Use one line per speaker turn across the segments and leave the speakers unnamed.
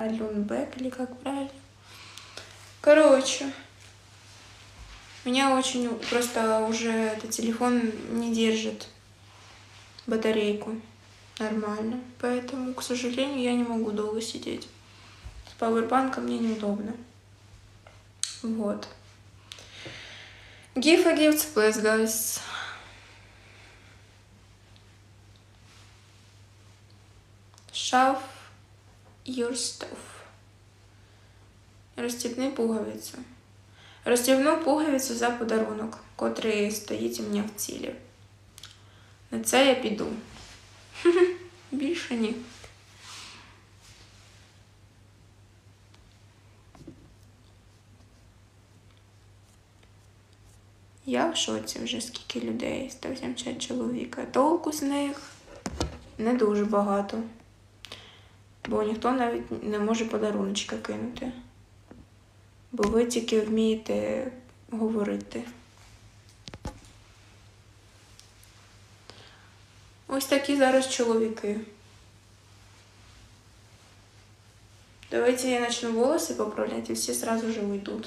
Люнбек или как правильно. Короче, меня очень просто уже этот телефон не держит батарейку нормально, поэтому, к сожалению, я не могу долго сидеть. С пауэрбанком мне неудобно. Вот. Give a gift, please, guys. Shove your stuff. Розстібни пуговицю. Розстібну пуговицю за подарунок, котрий стоїть у мене в цілі. На це я піду. Більше ні. Я в шоці вже, скільки людей, 170 чоловік. Толку з них не дуже багато. Бо ніхто навіть не може подаруночка кинути. Бо ви тільки вмієте говорити. Ось такі зараз чоловіки. Давайте я начну волосы поправлять, и все сразу же уйдут.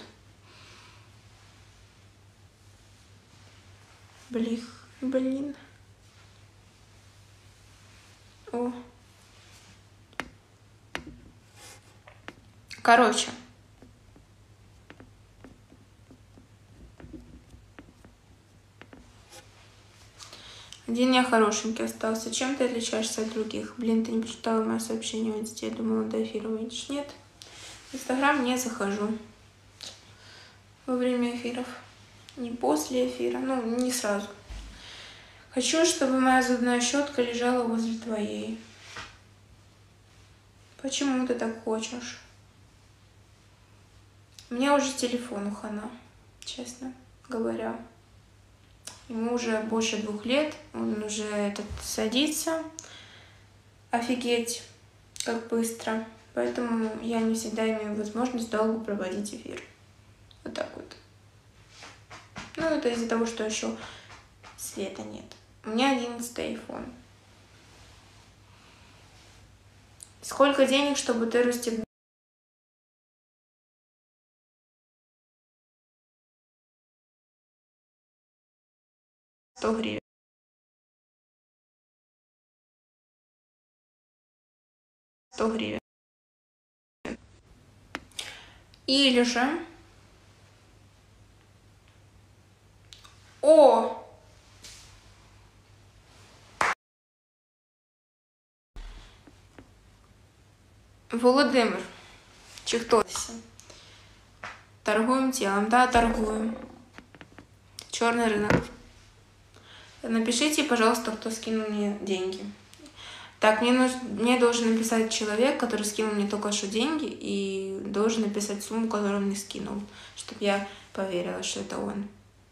Блин. О. Короче. Один я хорошенький остался. Чем ты отличаешься от других? Блин, ты не прочитала мое сообщение в инсте. Я думала, до эфира выйдешь. Нет. В Инстаграм не захожу. Во время эфиров. Не после эфира. Ну, не сразу. Хочу, чтобы моя зубная щетка лежала возле твоей. Почему ты так хочешь? У меня уже телефон хана, честно говоря. Ему уже больше 2 лет, он уже садится. Офигеть, как быстро. Поэтому я не всегда имею возможность долго проводить эфир. Вот так вот. Ну, это из-за того, что еще света нет. У меня 11-й iPhone. Сколько денег, чтобы ты расстегнул? 100 гривен. 100 гривен. Или же... О! Володимир. Чи хтось? Торгуем телом. Да, торгуем. Черный рынок. Напишите, пожалуйста, кто скинул мне деньги. Так, мне должен написать человек, который скинул мне только что деньги, и должен написать сумму, которую он мне скинул, чтобы я поверила, что это он.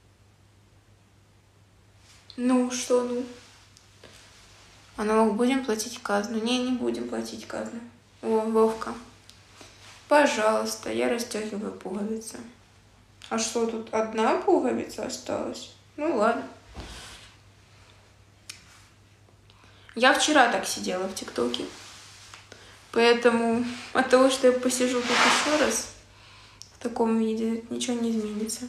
Ну, что ну? А налог будем платить казну? Не будем платить казну. О, Вовка. Пожалуйста, я расстегиваю пуговицы. А что, тут одна пуговица осталась? Ну, ладно. Я вчера так сидела в ТикТоке. Поэтому от того, что я посижу тут еще раз в таком виде, ничего не изменится.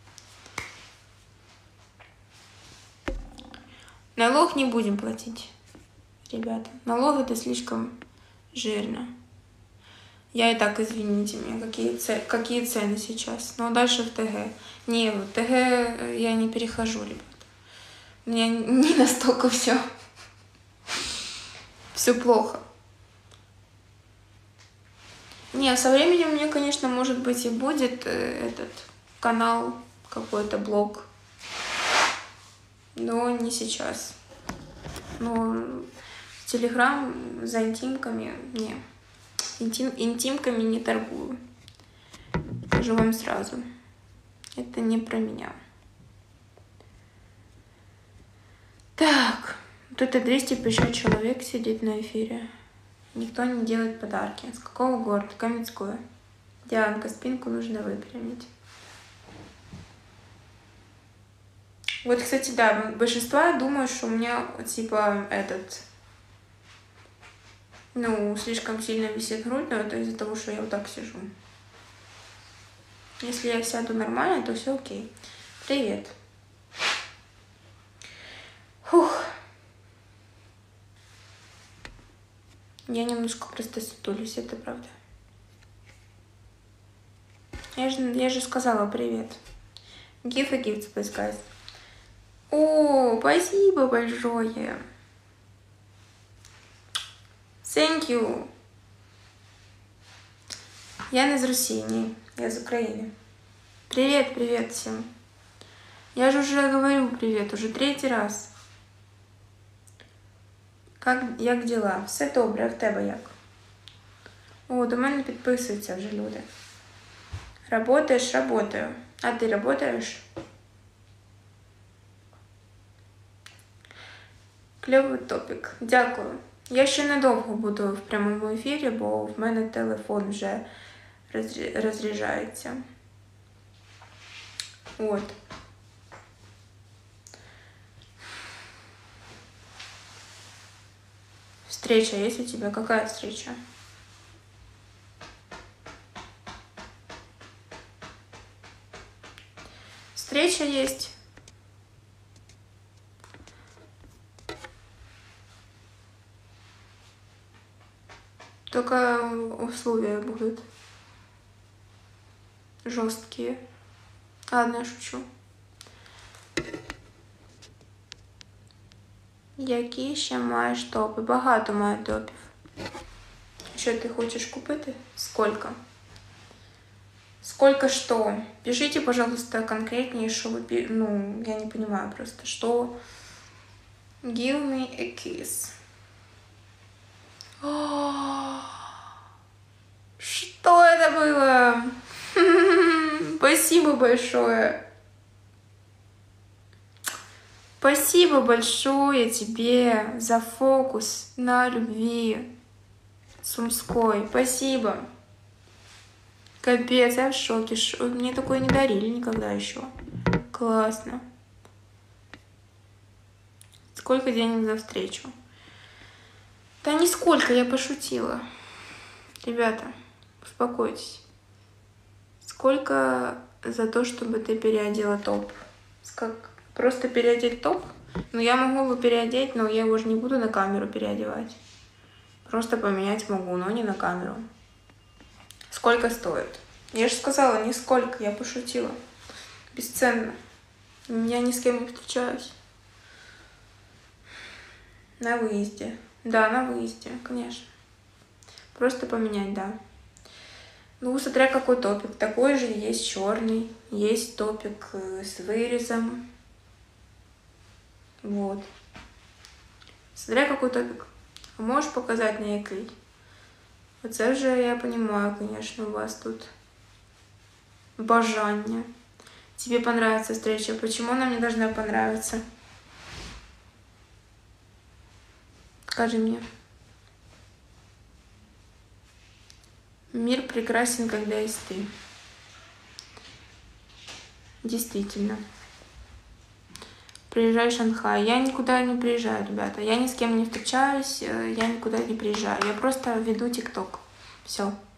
Налог не будем платить, ребята. Налог это слишком жирно. Я и так, извините меня, какие цены сейчас. Но дальше в ТГ. Не, в ТГ я не перехожу, ребята. У меня не настолько все плохо. Не, со временем мне, конечно, может быть и будет этот канал, какой-то блог. Но не сейчас. Но Телеграм за интимками не. Интимками не торгую. Скажу вам сразу. Это не про меня. Так. Тут и 250 человек сидит на эфире. Никто не делает подарки. С какого города? Каменское. Дианка, спинку нужно выпрямить. Вот, кстати, да, большинство думают, что у меня, типа, Ну, слишком сильно висит грудь, но это из-за того, что я вот так сижу. Если я сяду нормально, то все окей. Привет. Фух. Я немножко просто сутулюсь, это правда. Я же сказала привет. Give a gift, please, guys. О, спасибо большое. Thank you. Я не з Росії, я з України. Привет, привет всем. Я же уже говорю привет, уже 3-й раз. Як діла? Все добре, а в тебе як? О, до мене підписуються вже люди. Работаешь? Работаю. А ты работаешь? Кльовий топік. Дякую. Я ще недовго буду в прямому ефірі, бо в мене телефон вже розряджається. Вот. Встреча есть у тебя? Какая встреча? Встреча есть. Только условия будут жесткие. Ладно, я шучу. Які ще маєш топи? Багато маю топів. Що ти хочеш купити? Сколько? Сколько что? Пишите, пожалуйста, конкретнее, что вы... Ну, я не понимаю просто, что... Give me a kiss. Что это было? Спасибо большое. Спасибо большое тебе за фокус на любви Сумской. Спасибо. Капец, я в шоке. Мне такое не дарили никогда еще. Классно. Сколько денег за встречу? Да нисколько, я пошутила. Ребята, успокойтесь. Сколько за то, чтобы ты переодела топ? Просто переодеть топ? Ну, я могу его переодеть, но я его же не буду на камеру переодевать. Просто поменять могу, но не на камеру. Сколько стоит? Я же сказала, нисколько, я пошутила. Бесценно. Я ни с кем не встречаюсь. На выезде. Да, на выезде, конечно. Просто поменять, да. Ну, смотря какой топик. Такой же есть черный, есть топик с вырезом. Вот. Смотря какой топик. Можешь показать на який? Оце вже я понимаю, конечно, у вас тут бажання. Тебе понравится встреча. Почему она мне должна понравиться? Скажи мне. Мир прекрасен, когда есть ты. Действительно. Приезжай в Шанхай. Я никуда не приезжаю, ребята. Я ни с кем не встречаюсь, я никуда не приезжаю. Я просто веду ТикТок. Все.